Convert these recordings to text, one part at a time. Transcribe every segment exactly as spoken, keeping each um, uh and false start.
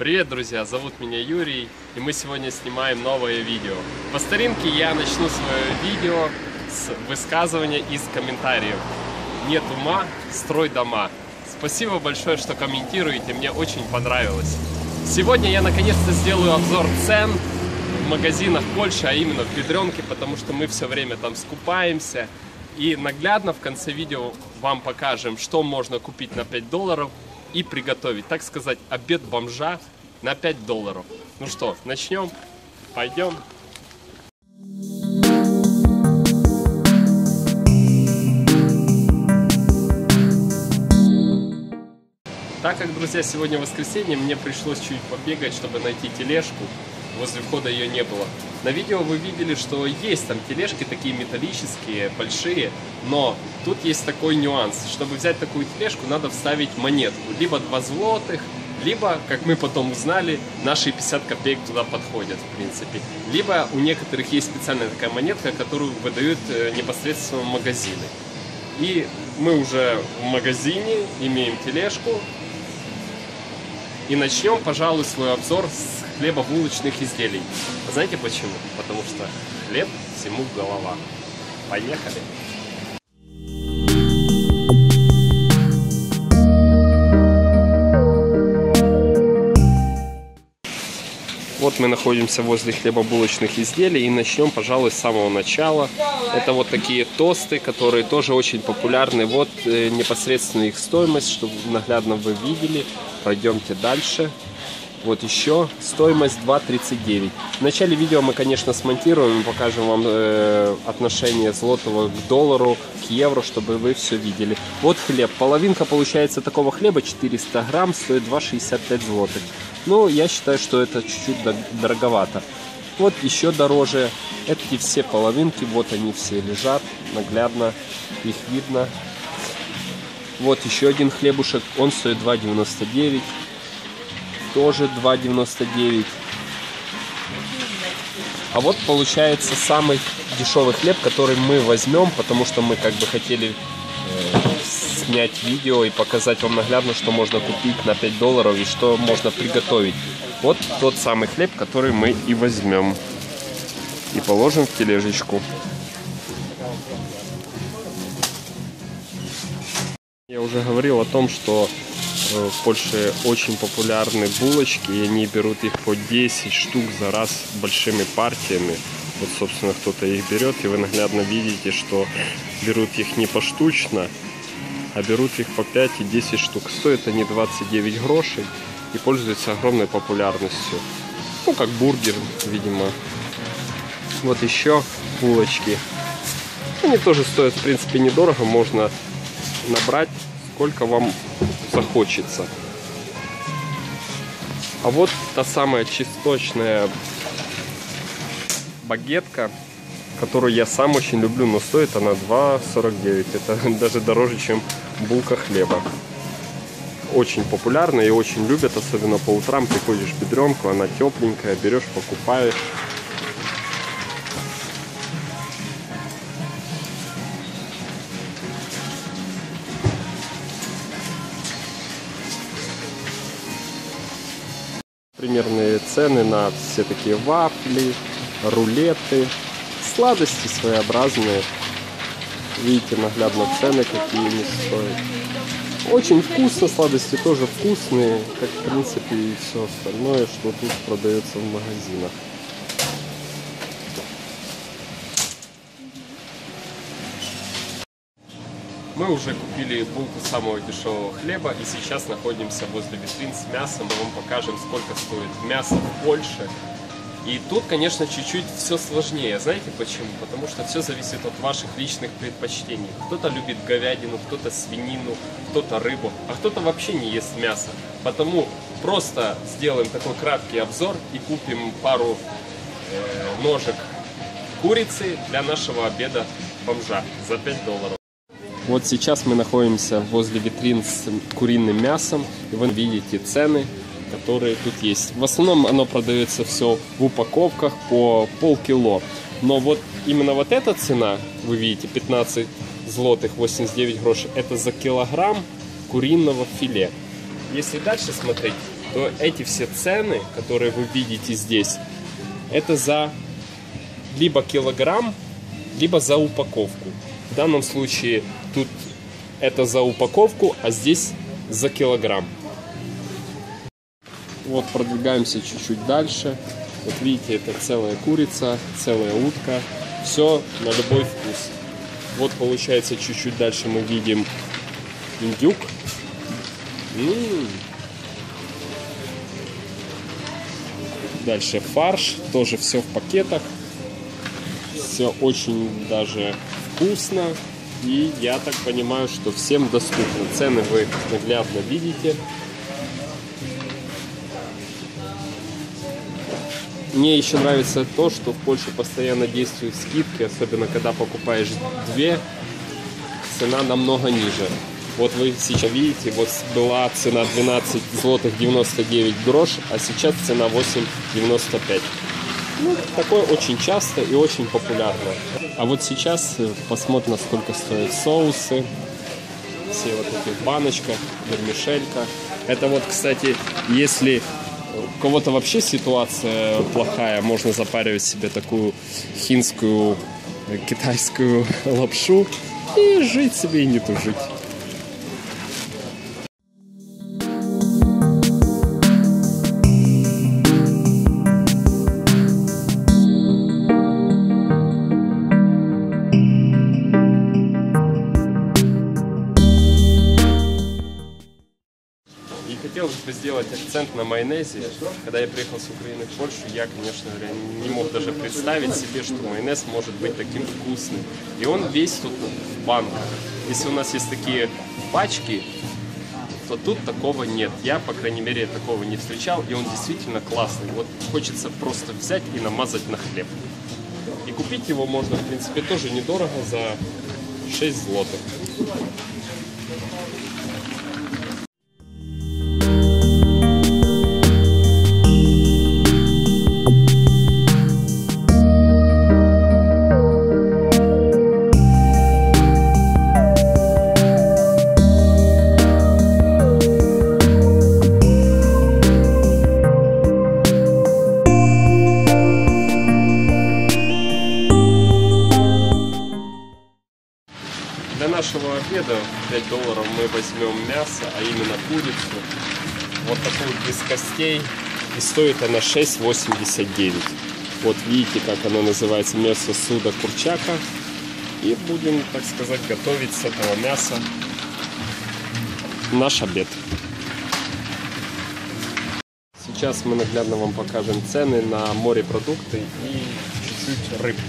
Привет, друзья! Зовут меня Юрий, и мы сегодня снимаем новое видео. По старинке я начну свое видео с высказывания из комментариев. Нет ума, строй дома. Спасибо большое, что комментируете, мне очень понравилось. Сегодня я наконец-то сделаю обзор цен в магазинах Польши, а именно в Бедренке, потому что мы все время там скупаемся. И наглядно в конце видео вам покажем, что можно купить на пять долларов и приготовить, так сказать, обед бомжа на пять долларов. Ну что, начнем? Пойдем. Так как, друзья, сегодня воскресенье, мне пришлось чуть побегать, чтобы найти тележку. Возле входа ее не было. На видео вы видели, что есть там тележки такие металлические, большие, но тут есть такой нюанс. Чтобы взять такую тележку, надо вставить монетку. Либо два злотых, либо, как мы потом узнали, наши пятьдесят копеек туда подходят, в принципе. Либо у некоторых есть специальная такая монетка, которую выдают непосредственно в магазины. И мы уже в магазине имеем тележку. И начнем, пожалуй, свой обзор с хлебобулочных изделий. Знаете почему? Потому что хлеб всему голова. Поехали! Вот мы находимся возле хлебобулочных изделий и начнем, пожалуй, с самого начала. Это вот такие тосты, которые тоже очень популярны. Вот э, непосредственно их стоимость, чтобы наглядно вы видели. Пройдемте дальше. Вот еще стоимость два тридцать девять. В начале видео мы, конечно, смонтируем и покажем вам э, отношение злотого к доллару, к евро, чтобы вы все видели. Вот хлеб. Половинка получается такого хлеба четыреста грамм, стоит два шестьдесят пять злотых. Ну, я считаю, что это чуть-чуть дороговато. Вот еще дороже. Эти все половинки, вот они все лежат, наглядно их видно. Вот еще один хлебушек, он стоит два девяносто девять. Тоже два девяносто девять. А вот получается самый дешевый хлеб, который мы возьмем, потому что мы как бы хотели э, снять видео и показать вам наглядно, что можно купить на пять долларов и что можно приготовить. Вот тот самый хлеб, который мы и возьмем. И положим в тележечку. Я уже говорил о том, что в Польше очень популярны булочки, и они берут их по десять штук за раз большими партиями. Вот, собственно, кто-то их берет, и вы наглядно видите, что берут их не поштучно, а берут их по пять и десять штук. Стоят они двадцать девять грошей и пользуются огромной популярностью. Ну, как бургер, видимо. Вот еще булочки. Они тоже стоят, в принципе, недорого. Можно набрать, сколько вам захочется. А вот та самая чесночная багетка, которую я сам очень люблю, но стоит она два сорок девять. Это даже дороже, чем булка хлеба. Очень популярна и очень любят, особенно по утрам. Приходишь в Бедренку, она тепленькая, берешь, покупаешь. Примерные цены на все такие вафли, рулеты, сладости своеобразные. Видите наглядно цены, какие они стоят. Очень вкусно, сладости тоже вкусные, как в принципе и все остальное, что тут продается в магазинах. Мы уже купили булку самого дешевого хлеба и сейчас находимся возле витрин с мясом. Мы вам покажем, сколько стоит мясо в Польше. И тут, конечно, чуть-чуть все сложнее. Знаете почему? Потому что все зависит от ваших личных предпочтений. Кто-то любит говядину, кто-то свинину, кто-то рыбу, а кто-то вообще не ест мясо. Потому просто сделаем такой краткий обзор и купим пару э, ножек курицы для нашего обеда бомжа за пять долларов. Вот сейчас мы находимся возле витрин с куриным мясом, и вы видите цены, которые тут есть. В основном оно продается все в упаковках по полкило. Но вот именно вот эта цена, вы видите, пятнадцать злотых восемьдесят девять грошей, это за килограмм куриного филе. Если дальше смотреть, то эти все цены, которые вы видите здесь, это за либо килограмм, либо за упаковку. В данном случае тут это за упаковку, а здесь за килограмм. Вот продвигаемся чуть-чуть дальше. Вот видите, это целая курица, целая утка. Все на любой вкус. Вот получается чуть-чуть дальше мы видим индюк. М-м-м. Дальше фарш. Тоже все в пакетах. Все очень даже вкусно. И я так понимаю, что всем доступно. Цены вы наглядно видите. Мне еще нравится то, что в Польше постоянно действуют скидки, особенно когда покупаешь две, цена намного ниже. Вот вы сейчас видите, вот была цена двенадцать злотых девяносто девять грош, а сейчас цена восемь девяносто пять. Ну, такое очень часто и очень популярно. А вот сейчас посмотрим, сколько стоят соусы. Все вот эти в баночках, вермишелька. Это вот, кстати, если у кого-то вообще ситуация плохая, можно запаривать себе такую хинскую, китайскую лапшу и жить себе и не тужить. Хотелось бы сделать акцент на майонезе. Когда я приехал с Украины в Польшу, я, конечно говоря, не мог даже представить себе, что майонез может быть таким вкусным. И он весь тут в банках. Если у нас есть такие пачки, то тут такого нет. Я, по крайней мере, такого не встречал, и он действительно классный. Вот хочется просто взять и намазать на хлеб. И купить его можно, в принципе, тоже недорого, за шесть злотых. Для нашего обеда пять долларов мы возьмем мясо, а именно курицу. Вот такую без костей. И стоит она шесть восемьдесят девять. Вот видите, как она называется, мясо суда курчака. И будем, так сказать, готовить с этого мяса наш обед. Сейчас мы наглядно вам покажем цены на морепродукты и чуть-чуть рыбки.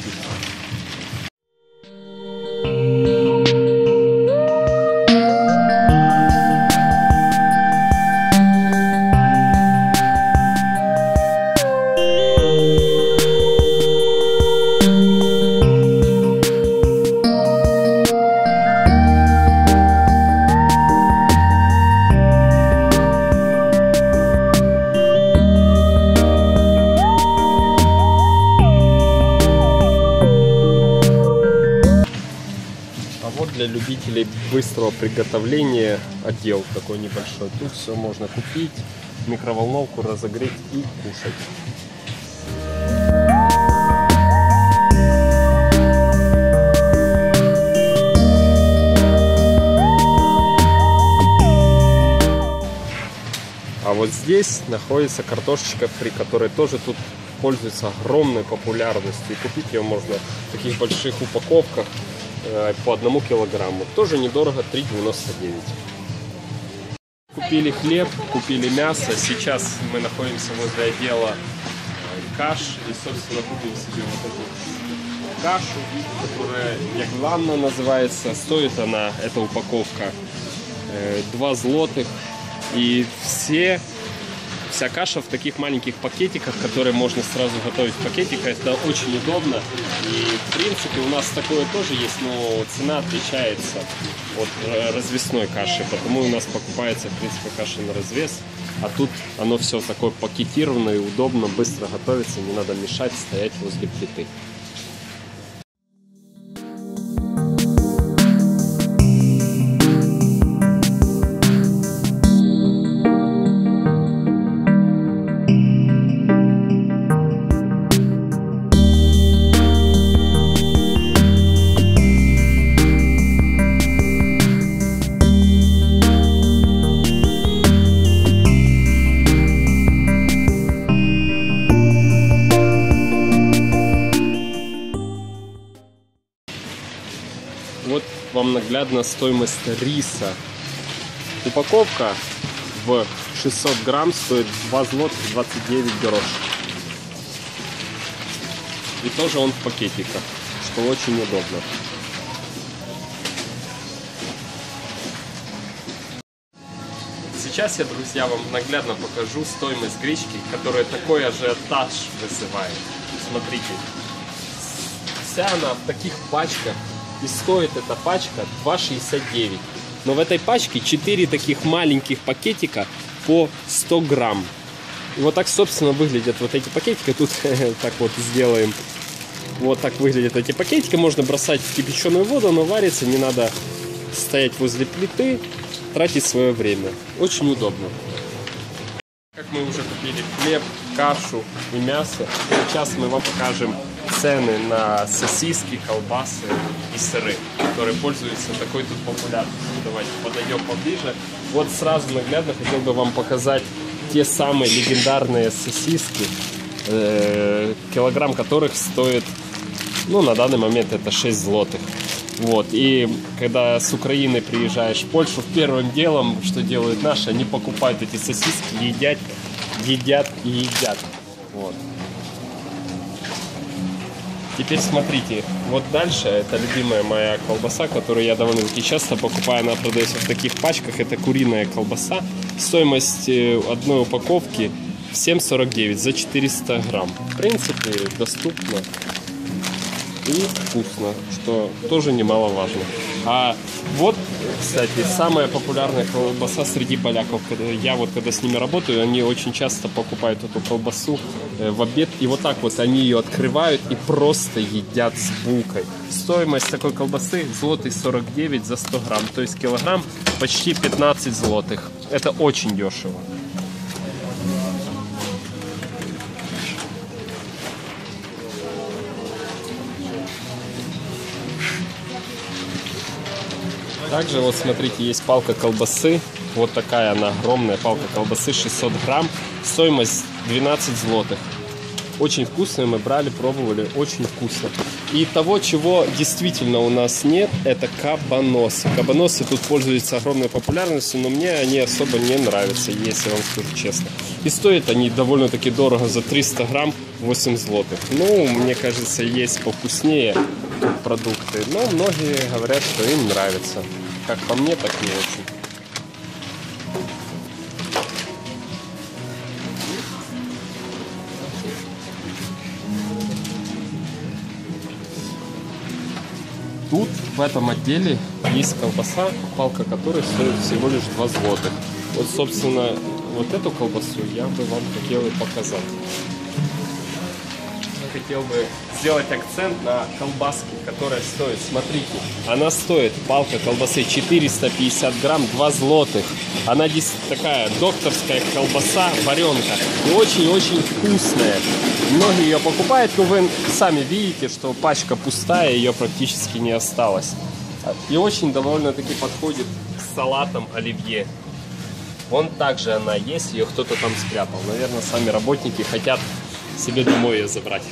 Для любителей быстрого приготовления отдел такой небольшой. Тут все можно купить, микроволновку разогреть и кушать. А вот здесь находится картошечка фри, которая тоже тут пользуется огромной популярностью. И купить ее можно в таких больших упаковках по одному килограмму. Тоже недорого, три девяносто девять. Купили хлеб, купили мясо. Сейчас мы находимся возле отдела каш. И, собственно, купим себе вот эту кашу, которая ягланна называется. Стоит она, эта упаковка, два злотых. И все... Вся каша в таких маленьких пакетиках, которые можно сразу готовить в пакетиках. Это очень удобно. И, в принципе, у нас такое тоже есть, но цена отличается от развесной каши. Потому у нас покупается, в принципе, каша на развес. А тут оно все такое пакетированное и удобно, быстро готовится. Не надо мешать, стоять возле плиты. вам наглядно стоимость риса. Упаковка в шестьсот грамм стоит два злотых двадцать девять грош. И тоже он в пакетиках, что очень удобно. Сейчас я, друзья, вам наглядно покажу стоимость гречки, которая такой ажиотаж вызывает. Смотрите, вся она в таких пачках, и стоит эта пачка два шестьдесят девять. Но в этой пачке четыре таких маленьких пакетика по сто грамм. И вот так, собственно, выглядят вот эти пакетики. Тут так вот сделаем. Вот так выглядят эти пакетики. Можно бросать в кипяченую воду, но варится, не надо стоять возле плиты, тратить свое время. Очень удобно. Как мы уже купили хлеб, кашу и мясо, сейчас мы вам покажем цены на сосиски, колбасы и сыры, которые пользуются такой тут популярностью. Давайте подойдем поближе. Вот сразу наглядно хотел бы вам показать те самые легендарные сосиски, э, килограмм которых стоит, ну, на данный момент это шесть злотых. Вот, и когда с Украины приезжаешь в Польшу, первым делом, что делают наши, они покупают эти сосиски, едят, едят и едят. Вот. Теперь смотрите, вот дальше, это любимая моя колбаса, которую я довольно-таки часто покупаю, она продается в таких пачках, это куриная колбаса. Стоимость одной упаковки семь сорок девять за четыреста грамм. В принципе, доступно и вкусно, что тоже немаловажно. А вот, кстати, самая популярная колбаса среди поляков. Я вот когда с ними работаю, они очень часто покупают эту колбасу в обед. И вот так вот они ее открывают и просто едят с булкой. Стоимость такой колбасы злотый сорок девять за сто грамм. То есть килограмм почти пятнадцать злотых. Это очень дешево. Также вот смотрите, есть палка колбасы. Вот такая она огромная палка колбасы, шестьсот грамм. Стоимость двенадцать злотых. Очень вкусная, мы брали, пробовали, очень вкусно. И того, чего действительно у нас нет, это кабаносы. Кабаносы тут пользуются огромной популярностью, но мне они особо не нравятся, если вам скажу честно. И стоят они довольно-таки дорого, за триста грамм восемь злотых. Ну, мне кажется, есть повкуснее продукты, но многие говорят, что им нравится. Как по мне, так не очень. Тут в этом отделе есть колбаса, палка которой стоит всего лишь два злотых. Вот, собственно, вот эту колбасу я бы вам хотел и показать. Хотел бы сделать акцент на колбаске, которая стоит, смотрите, она стоит, палка колбасы, четыреста пятьдесят грамм, два злотых. Она здесь такая докторская колбаса, варенка, и очень-очень вкусная. Многие ее покупают, но вы сами видите, что пачка пустая, ее практически не осталось. И очень довольно-таки подходит к салатам оливье. Вон также она есть, ее кто-то там спрятал. Наверное, сами работники хотят себе домой ее забрать.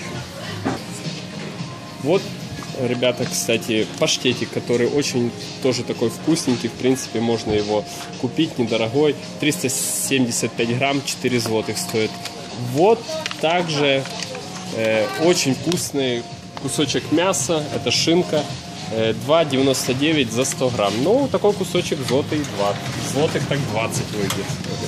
Вот, ребята, кстати, паштетик, который очень тоже такой вкусненький. В принципе, можно его купить, недорогой. триста семьдесят пять грамм, четыре злотых стоит. Вот также э, очень вкусный кусочек мяса, это шинка, э, два девяносто девять за сто грамм. Ну, такой кусочек злотый два. Злотых так двадцать выйдет.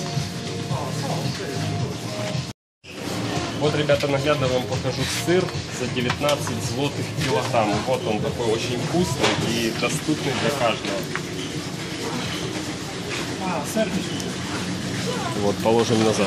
Вот, ребята, наглядно вам покажу сыр за девятнадцать злотых килограмм. Вот он такой очень вкусный и доступный для каждого. Вот, положим назад.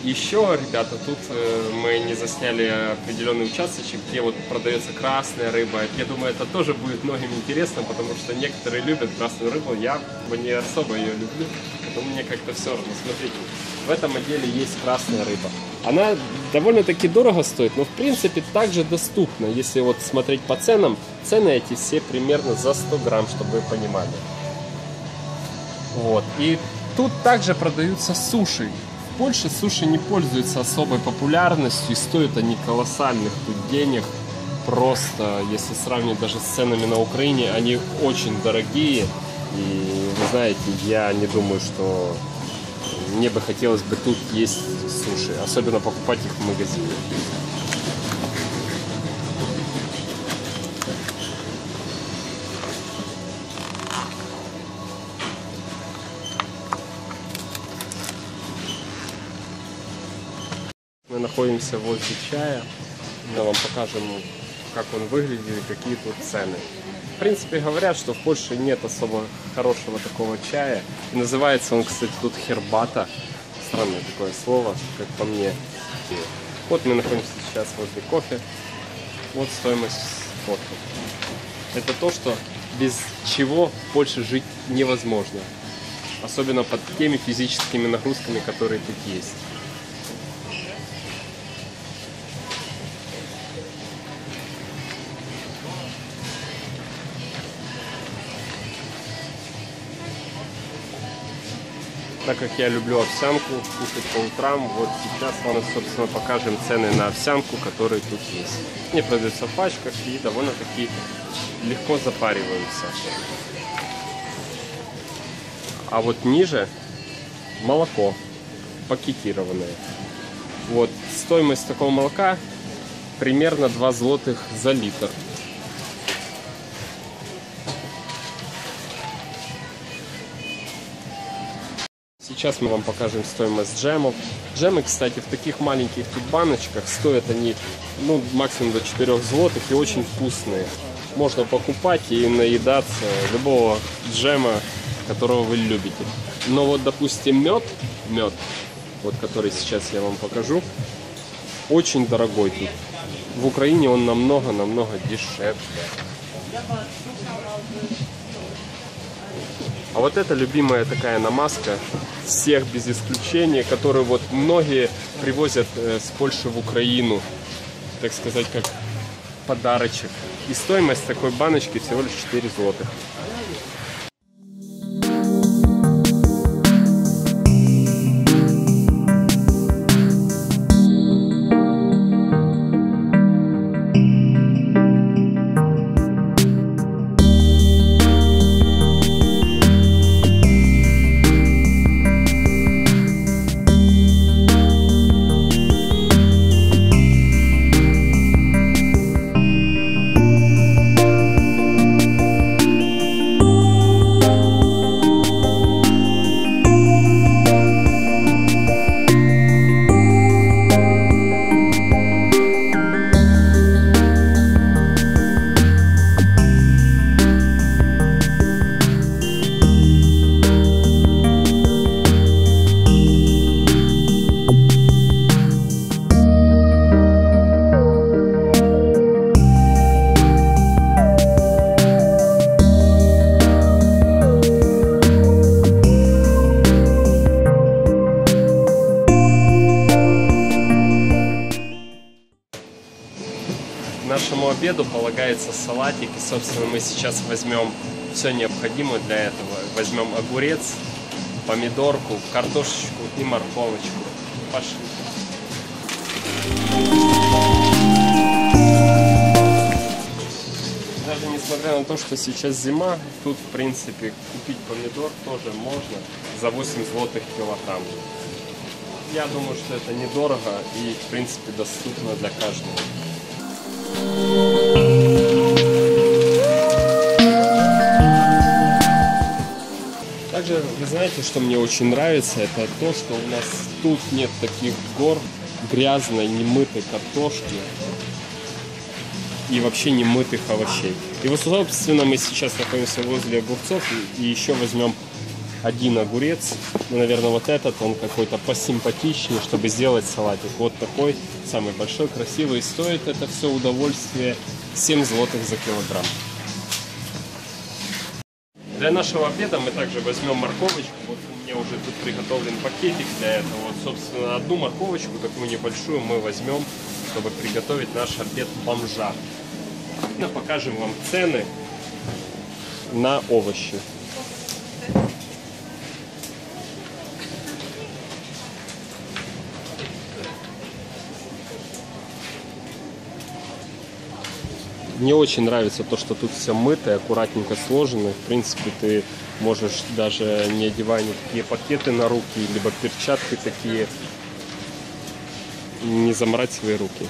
еще, ребята, тут э, мы не засняли определенный участочек, где вот продается красная рыба. Я думаю, это тоже будет многим интересно, потому что некоторые любят красную рыбу, я не особо ее люблю, поэтому мне как-то все равно. Смотрите, в этом отделе есть красная рыба. Она довольно-таки дорого стоит, но в принципе также доступна. Если вот смотреть по ценам, цены эти все примерно за сто грамм, чтобы вы понимали. Вот. И тут также продаются суши. В Польше суши не пользуются особой популярностью и стоят они колоссальных тут денег. Просто, если сравнивать даже с ценами на Украине, они очень дорогие. И вы знаете, я не думаю, что мне бы хотелось бы тут есть суши, особенно покупать их в магазине. Мы находимся возле чая. Мы вам покажем, как он выглядит и какие тут цены. В принципе, говорят, что в Польше нет особо хорошего такого чая. И называется он, кстати, тут хербата. Странное такое слово, как по мне. Вот мы находимся сейчас возле кофе. Вот стоимость кофе. Это то, что без чего в Польше жить невозможно. Особенно под теми физическими нагрузками, которые тут есть. Так как я люблю овсянку кушать по утрам, вот сейчас вам, собственно, покажем цены на овсянку, которые тут есть. Они продаются в пачках и довольно-таки легко запариваются. А вот ниже молоко пакетированное. Вот стоимость такого молока примерно два злотых за литр. Сейчас мы вам покажем стоимость джемов. Джемы, кстати, в таких маленьких тут баночках стоят они, ну, максимум до четырёх злотых и очень вкусные. Можно покупать и наедаться любого джема, которого вы любите. Но вот, допустим, мед, мед, вот который сейчас я вам покажу, очень дорогой тут. В Украине он намного-намного дешевле. А вот это любимая такая намазка всех без исключения, которую вот многие привозят э, с Польши в Украину, так сказать, как подарочек. И стоимость такой баночки всего лишь четыре злотых. Нашему обеду полагается салатик, и, собственно, мы сейчас возьмем все необходимое для этого. Возьмем огурец, помидорку, картошечку и морковочку. Пошли. Даже несмотря на то, что сейчас зима, тут, в принципе, купить помидор тоже можно за восемь злотых килограмм. Я думаю, что это недорого и, в принципе, доступно для каждого. Также вы знаете, что мне очень нравится, это то, что у нас тут нет таких гор грязной, немытой картошки и вообще немытых овощей. И вот, собственно, мы сейчас находимся возле огурцов и еще возьмем один огурец. Ну, наверное, вот этот, он какой-то посимпатичнее, чтобы сделать салатик. Вот такой, самый большой, красивый. Стоит это все удовольствие семь злотых за килограмм. Для нашего обеда мы также возьмем морковочку. Вот у меня уже тут приготовлен пакетик для этого. Вот, собственно, одну морковочку, такую небольшую, мы возьмем, чтобы приготовить наш обед бомжа. И покажем вам цены на овощи. Мне очень нравится то, что тут все мыто, аккуратненько сложено. В принципе, ты можешь, даже не одевая никакие пакеты на руки, либо перчатки такие, не замрать свои руки.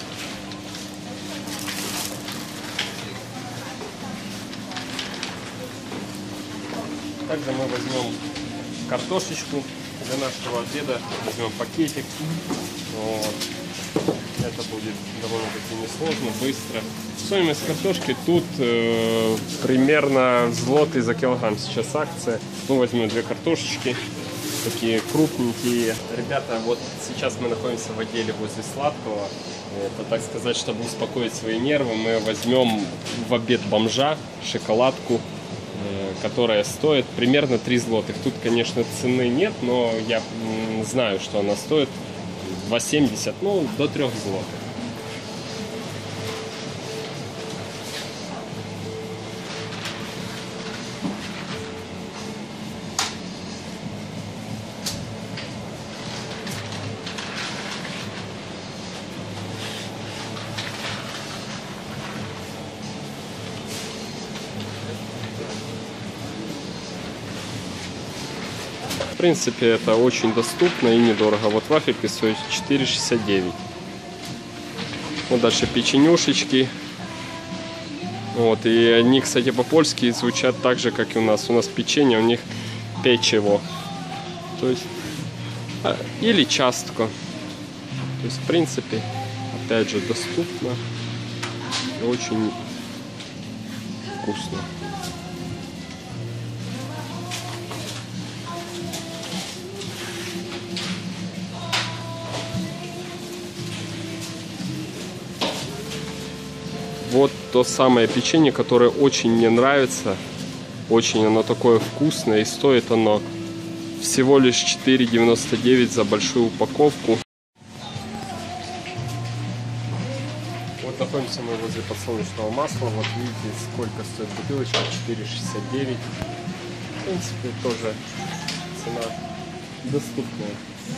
Также мы возьмем картошечку для нашего обеда, возьмем пакетик. Вот. Это будет довольно-таки несложно, быстро. Стоимость картошки тут э, примерно злотый за килограмм. Сейчас акция. Мы возьмем две картошечки, такие крупненькие. Ребята, вот сейчас мы находимся в отделе возле сладкого. Это, так сказать, чтобы успокоить свои нервы, мы возьмем в обед бомжа шоколадку, э, которая стоит примерно три злотых. Тут, конечно, цены нет, но я м, знаю, что она стоит два семьдесят, ну, до трёх злотых. В принципе, это очень доступно и недорого. Вот вафельки стоят четыре шестьдесят девять. Вот дальше печенюшечки. Вот, и они, кстати, по-польски звучат так же, как и у нас. У нас печенье, у них печево. То есть, или частко. То есть, в принципе, опять же, доступно и очень вкусно. Вот то самое печенье, которое очень мне нравится. Очень оно такое вкусное. И стоит оно всего лишь четыре девяносто девять за большую упаковку. Вот находимся мы возле подсолнечного масла. Вот видите, сколько стоит бутылочка. четыре шестьдесят девять. В принципе, тоже цена доступная.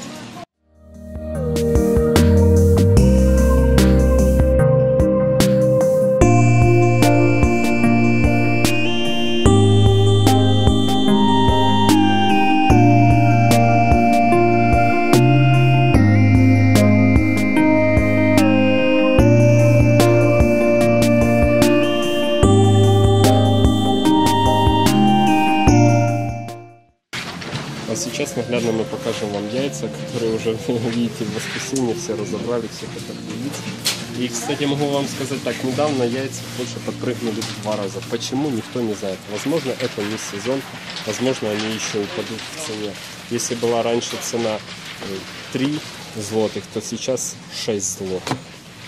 Сейчас наглядно мы покажем вам яйца, которые уже, видите, в воскресенье все разобрали, всех этих яиц. И, кстати, могу вам сказать так, недавно яйца больше подпрыгнули в два раза. Почему, никто не знает. Возможно, это не сезон, возможно, они еще упадут в цене. Если была раньше цена три злотых, то сейчас шесть злотых.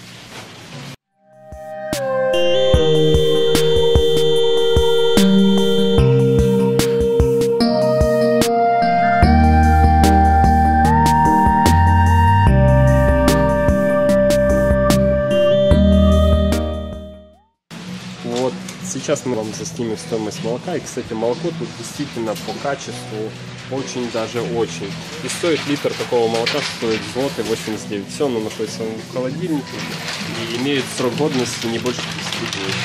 Сейчас мы вам заснимем стоимость молока. И, кстати, молоко тут действительно по качеству очень даже очень. И стоит литр такого молока стоит злотый восемьдесят девять. Все оно находится в холодильнике и имеет срок годности не больше десяти дней.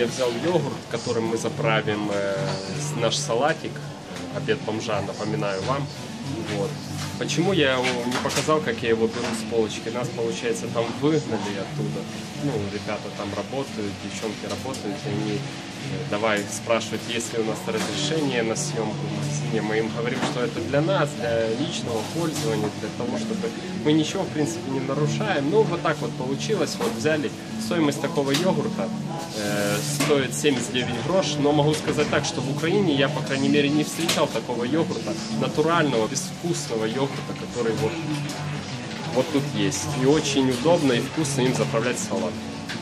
взял йогурт, которым мы заправим э, наш салатик, обед бомжа, напоминаю вам. Вот. Почему я его не показал, как я его беру с полочки? Нас, получается, там выгнали оттуда. Ну, ребята там работают, девчонки работают, и они давай спрашивать, есть ли у нас разрешение на съемку в магазине. Мы им говорим, что это для нас, для личного пользования, для того, чтобы мы ничего, в принципе, не нарушаем. Ну, вот так вот получилось. Вот взяли. Стоимость такого йогурта э, стоит семьдесят девять грош, но могу сказать так, что в Украине я, по крайней мере, не встречал такого йогурта, натурального, безвкусного йогурта, который вот, вот тут есть. И очень удобно и вкусно им заправлять салат.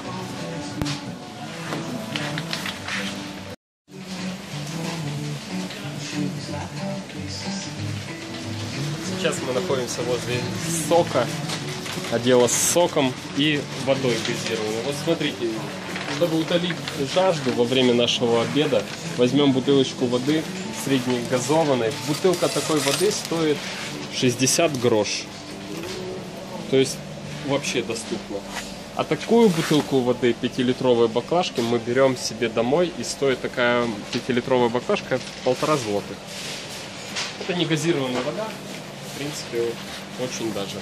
Сейчас мы находимся возле сока, отдела с соком и водой газированной. Вот смотрите, чтобы утолить жажду во время нашего обеда, возьмем бутылочку воды средней газованной. Бутылка такой воды стоит шестьдесят грош. То есть вообще доступно. А такую бутылку воды пятилитровой баклажки мы берем себе домой, и стоит такая пятилитровая баклажка полтора злотых. Это не газированная вода. В принципе, очень даже.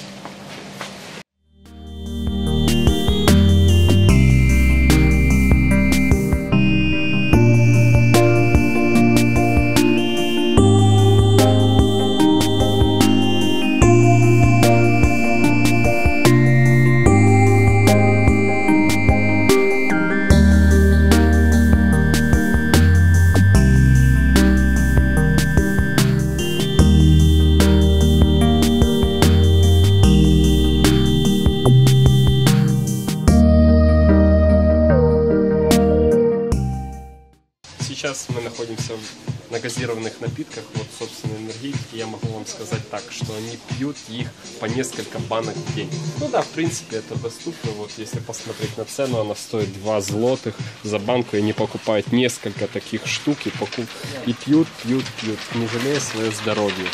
Сейчас мы находимся на газированных напитках, вот, собственно, энергетики. Я могу вам сказать так, что они пьют их по несколько банок в день. Ну да, в принципе, это доступно. Вот, если посмотреть на цену, она стоит два злотых за банку, и они покупают несколько таких штук и, покуп... и пьют, пьют, пьют, не жалея свое здоровье.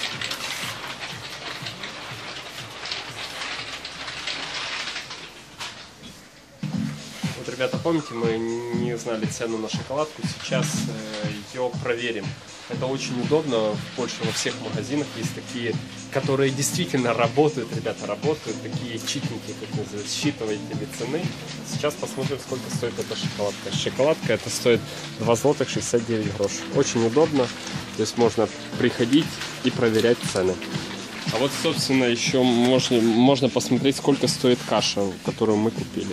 Ребята, помните, мы не знали цену на шоколадку, сейчас ее проверим. Это очень удобно, в Польше во всех магазинах есть такие, которые действительно работают, ребята, работают, такие читники, как называют, считыватели цены. Сейчас посмотрим, сколько стоит эта шоколадка. Шоколадка это стоит два злотых шестьдесят девять грош. Очень удобно, то есть можно приходить и проверять цены. А вот, собственно, еще можно, можно посмотреть, сколько стоит каша, которую мы купили.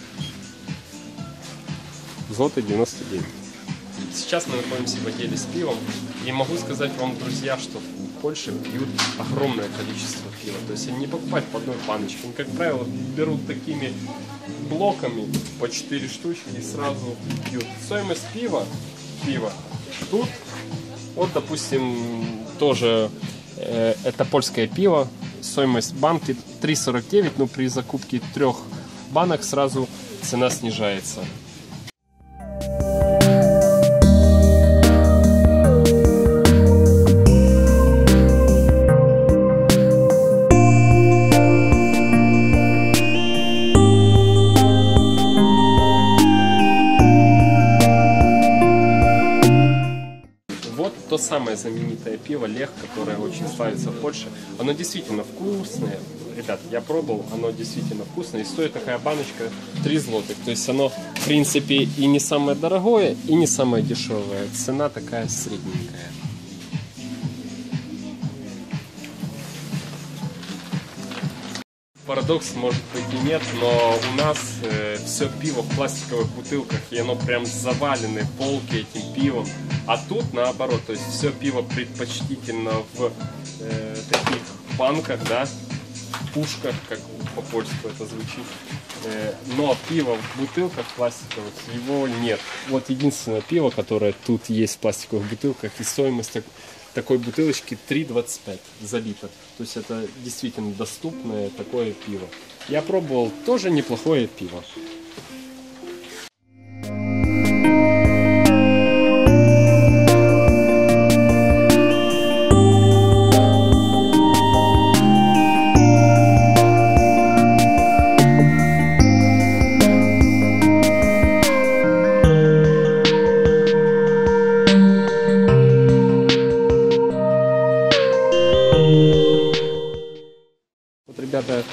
Злотый девяносто девять. Сейчас мы находимся в отделе с пивом. И могу сказать вам, друзья, что в Польше пьют огромное количество пива. То есть они не покупают по одной баночке. Они, как правило, берут такими блоками по четыре штучки и сразу пьют. Стоимость пива, пива тут, вот, допустим, тоже э, это польское пиво. Стоимость банки три сорок девять, но при закупке трех банок сразу цена снижается. То самое знаменитое пиво Лех, которое очень славится в Польше. Оно действительно вкусное. Ребят, я пробовал, оно действительно вкусное. И стоит такая баночка три злотых. То есть оно, в принципе, и не самое дорогое, и не самое дешевое. Цена такая средненькая. Парадокс, может быть, и нет, но у нас э, все пиво в пластиковых бутылках, и оно прям завалены полки этим пивом. А тут наоборот, то есть все пиво предпочтительно в э, таких банках, да, в пушках, как по-польски это звучит. Э, но пиво в бутылках пластиковых, его нет. Вот единственное пиво, которое тут есть в пластиковых бутылках, и стоимость так, такой бутылочки три двадцать пять за литр. То есть это действительно доступное такое пиво. Я пробовал, тоже неплохое пиво.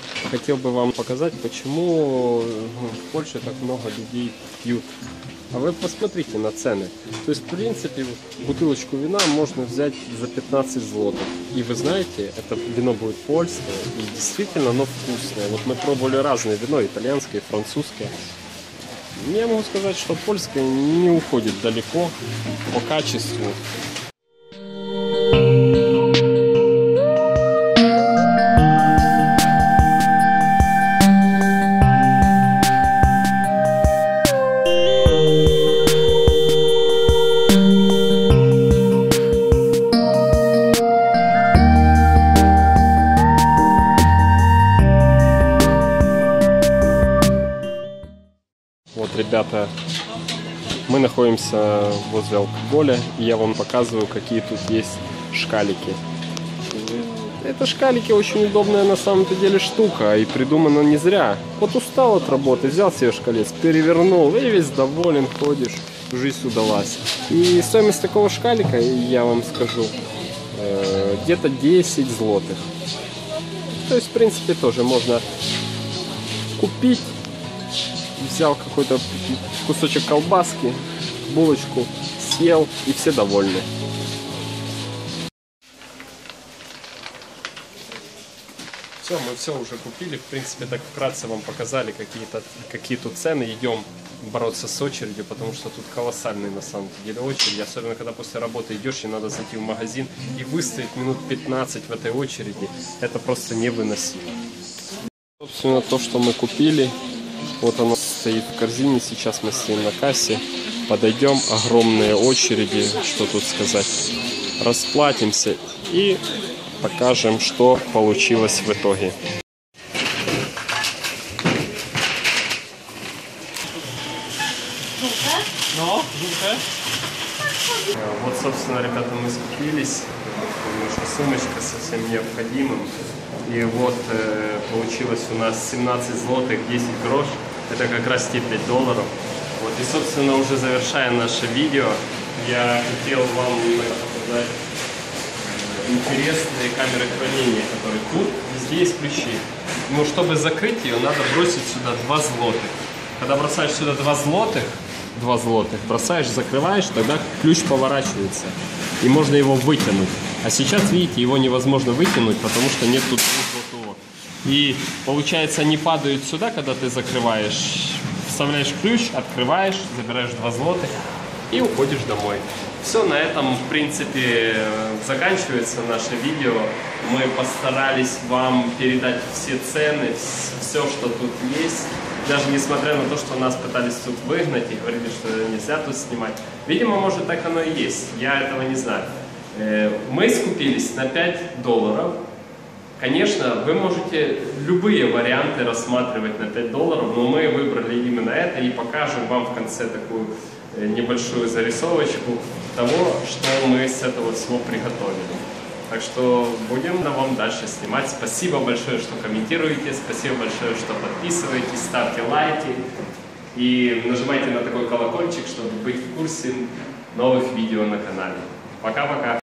хотел бы вам показать, почему в Польше так много людей пьют. А вы посмотрите на цены. То есть, в принципе, бутылочку вина можно взять за пятнадцать злотых. И вы знаете, это вино будет польское, и действительно оно вкусное. Вот мы пробовали разное вино, итальянское, французское. Я могу сказать, что польское не уходит далеко по качеству. Вот, ребята, мы находимся возле алкоголя, и я вам показываю, какие тут есть шкалики. Это шкалики очень удобная на самом-то деле штука, и придумана не зря. Вот устал от работы, взял себе шкалец, перевернул, и весь доволен ходишь, жизнь удалась. И стоимость такого шкалика, я вам скажу, где-то десять злотых. То есть, в принципе, тоже можно купить. Взял какой-то кусочек колбаски, булочку, съел, и все довольны. Все, мы все уже купили. В принципе, так вкратце вам показали какие-то какие тут цены. Идем бороться с очередью, потому что тут колоссальные на самом деле очереди. Особенно, когда после работы идешь, и надо зайти в магазин и выстоять минут пятнадцать в этой очереди. Это просто невыносимо. Собственно, то, что мы купили. Вот оно стоит в корзине, сейчас мы стоим на кассе, подойдем, огромные очереди, что тут сказать, расплатимся и покажем, что получилось в итоге. Вот, собственно, ребята, мы скупились, немножко сумочка совсем необходимым. И вот э, получилось у нас семнадцать злотых десять грош. Это как раз те пять долларов. Вот, и, собственно, уже завершая наше видео, я хотел вам показать интересные камеры хранения, которые тут везде есть ключи. Но чтобы закрыть ее, надо бросить сюда два злотых. Когда бросаешь сюда два злотых, два злотых, бросаешь, закрываешь, тогда ключ поворачивается. И можно его вытянуть. А сейчас, видите, его невозможно вытянуть, потому что нет тут золотого. И получается, они падают сюда, когда ты закрываешь, вставляешь ключ, открываешь, забираешь два злотых и уходишь домой. Все, на этом, в принципе, заканчивается наше видео. Мы постарались вам передать все цены, все, что тут есть. Даже несмотря на то, что нас пытались тут выгнать и говорили, что нельзя тут снимать. Видимо, может, так оно и есть. Я этого не знаю. Мы скупились на пять долларов. Конечно, вы можете любые варианты рассматривать на пять долларов, но мы выбрали именно это и покажем вам в конце такую небольшую зарисовочку того, что мы с этого всего приготовили. Так что будем вам дальше снимать. Спасибо большое, что комментируете, спасибо большое, что подписываетесь, ставьте лайки и нажимайте на такой колокольчик, чтобы быть в курсе новых видео на канале. Пока-пока!